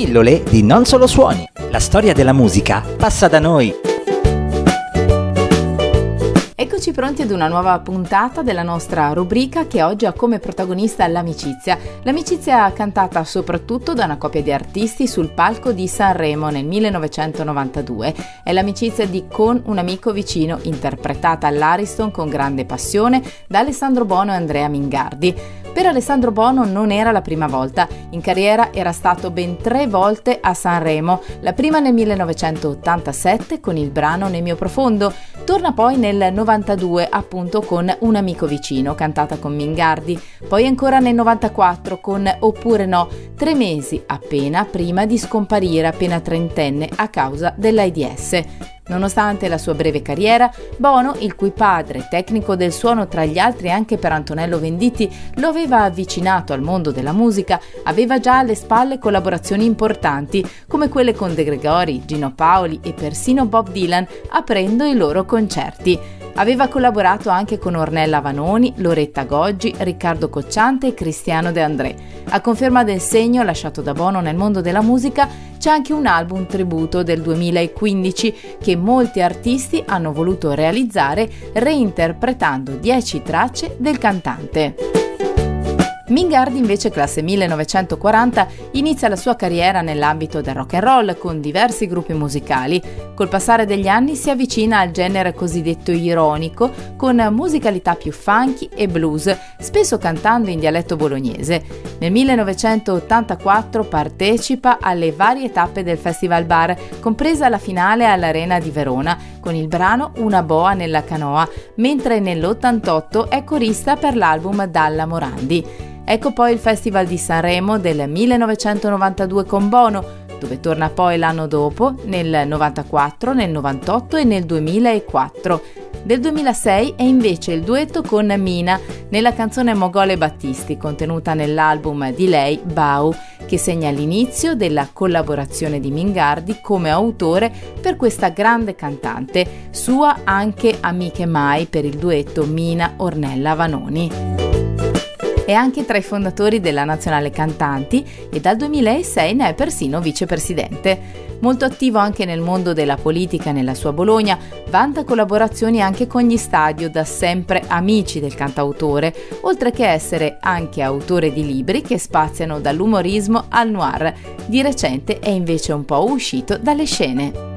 Pillole di Non Solo Suoni. La storia della musica passa da noi. Eccoci pronti ad una nuova puntata della nostra rubrica che oggi ha come protagonista l'amicizia. L'amicizia cantata soprattutto da una coppia di artisti sul palco di Sanremo nel 1992. È l'amicizia di Con un amico vicino, interpretata all'Ariston con grande passione da Alessandro Bono e Andrea Mingardi. Per Alessandro Bono non era la prima volta, in carriera era stato ben 3 volte a Sanremo, la prima nel 1987 con il brano Nel mio profondo, torna poi nel 92 appunto con Un amico vicino, cantata con Mingardi, poi ancora nel 94 con Oppure no, 3 mesi appena prima di scomparire appena trentenne a causa dell'AIDS. Nonostante la sua breve carriera, Bono, il cui padre, tecnico del suono tra gli altri anche per Antonello Venditti, lo aveva avvicinato al mondo della musica, aveva già alle spalle collaborazioni importanti come quelle con De Gregori, Gino Paoli e persino Bob Dylan, aprendo i loro concerti. Aveva collaborato anche con Ornella Vanoni, Loretta Goggi, Riccardo Cocciante e Cristiano De André. A conferma del segno lasciato da Bono nel mondo della musica, c'è anche un album tributo del 2015 che molti artisti hanno voluto realizzare reinterpretando 10 tracce del cantante. Mingardi invece, classe 1940, inizia la sua carriera nell'ambito del rock and roll con diversi gruppi musicali. Col passare degli anni si avvicina al genere cosiddetto ironico con musicalità più funky e blues, spesso cantando in dialetto bolognese. Nel 1984 partecipa alle varie tappe del Festival Bar, compresa la finale all'Arena di Verona, con il brano Una boa nella canoa, mentre nell'88 è corista per l'album Dalla Morandi. Ecco poi il Festival di Sanremo del 1992 con Bono, dove torna poi l'anno dopo, nel 94, nel 98 e nel 2004. Del 2006 è invece il duetto con Mina nella canzone Mogole Battisti, contenuta nell'album di lei, Bau, che segna l'inizio della collaborazione di Mingardi come autore per questa grande cantante, sua anche Amiche Mai per il duetto Mina-Ornella Vanoni. È anche tra i fondatori della Nazionale Cantanti e dal 2006 ne è persino vicepresidente. Molto attivo anche nel mondo della politica nella sua Bologna, vanta collaborazioni anche con gli Stadio, da sempre amici del cantautore, oltre che essere anche autore di libri che spaziano dall'umorismo al noir. Di recente è invece un po' uscito dalle scene.